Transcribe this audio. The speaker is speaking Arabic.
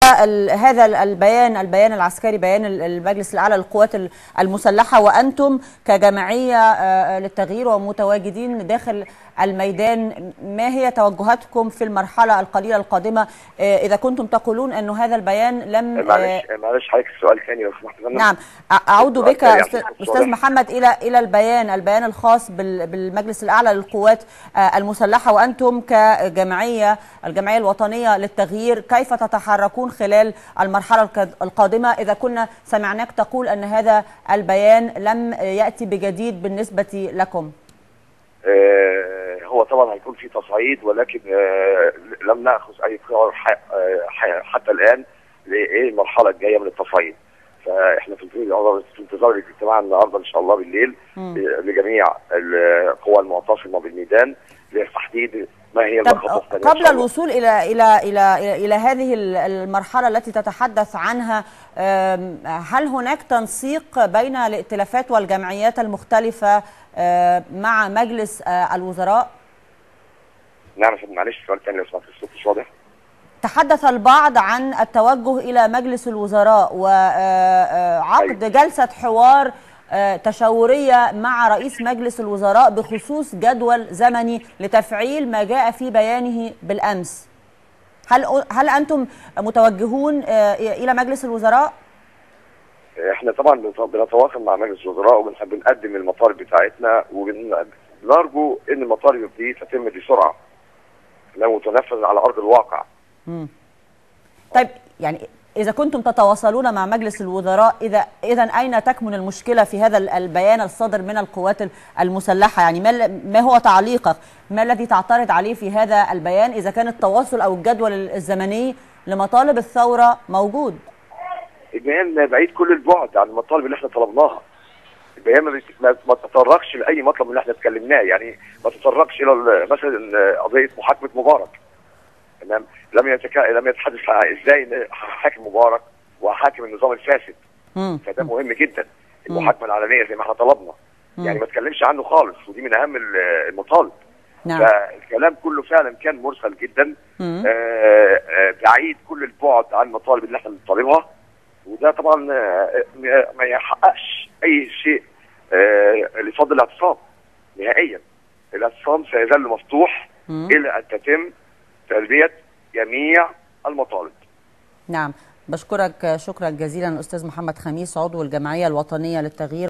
هذا البيان العسكري، بيان المجلس الأعلى للقوات المسلحة، وأنتم كجمعية للتغيير ومتواجدين داخل الميدان، ما هي توجهاتكم في المرحلة القليلة القادمة إذا كنتم تقولون أن هذا البيان لم معلش حضرتك السؤال ثاني لو سمحت. نعم، أعود بك أستاذ محمد إلى البيان الخاص بالمجلس الأعلى للقوات المسلحة، وأنتم كجمعية الجمعية الوطنية للتغيير كيف تتحركون خلال المرحلة القادمة إذا كنا سمعناك تقول أن هذا البيان لم يأتي بجديد بالنسبة لكم؟ هو طبعا هيكون في تصعيد، ولكن لم ناخذ اي قرار حتى الان لايه المرحله الجايه من التصعيد. فاحنا في انتظار الاجتماع النهارده ان شاء الله بالليل لجميع القوى المعتصمه بالميدان لتحديد ما هي الخطوات الثانيه. قبل الوصول الى هذه المرحله التي تتحدث عنها، هل هناك تنسيق بين الائتلافات والجمعيات المختلفه مع مجلس الوزراء؟ نعم معلش السؤال الثاني لو سمحت، الصوت مش واضح. تحدث البعض عن التوجه إلى مجلس الوزراء وعقد جلسة حوار تشاورية مع رئيس مجلس الوزراء بخصوص جدول زمني لتفعيل ما جاء في بيانه بالأمس. هل أنتم متوجهون إلى مجلس الوزراء؟ احنا طبعا بنتواصل مع مجلس الوزراء وبنحب نقدم المطالب بتاعتنا، وبنرجو ان المطالب دي تتم بسرعة لو تنفذ على أرض الواقع. طيب، يعني إذا كنتم تتواصلون مع مجلس الوزراء، إذا أين تكمن المشكلة في هذا البيان الصادر من القوات المسلحة؟ يعني ما هو تعليقك؟ ما الذي تعترض عليه في هذا البيان إذا كان التواصل أو الجدول الزمني لمطالب الثورة موجود؟ البيان بعيد كل البعد عن المطالب اللي احنا طلبناها. البيان ما تطرقش لأي مطلب اللي احنا اتكلمناه، يعني ما تطرقش إلى مثلا قضية محاكمة مبارك. تمام، لم يتحدث ازاي حاكم مبارك وحاكم النظام الفاسد. فده مهم جدا، المحاكمه العلنيه زي ما احنا طلبنا. يعني ما اتكلمش عنه خالص، ودي من اهم المطالب. نعم. فالكلام كله فعلا كان مرسل جدا، بعيد كل البعد عن المطالب اللي احنا بنطالبها، وده طبعا ما يحققش اي شيء لفضل الاعتصام نهائيا. الاعتصام سيظل مفتوح الى ان تتم تلبية جميع المطالب. نعم، بشكرك شكرا جزيلا الأستاذ محمد خميس، عضو الجمعية الوطنية للتغيير.